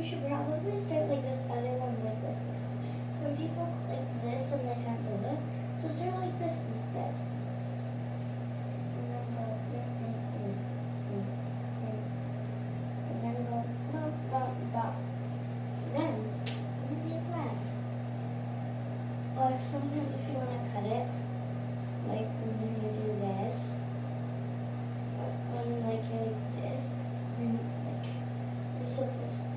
should probably start like this other one like this because some people like this and they can't do it. So start like this instead. And then go and then go ba ba ba. Then easy as that. Or sometimes if you want to cut it, like when you do this, or when like you're like this, then like you're supposed to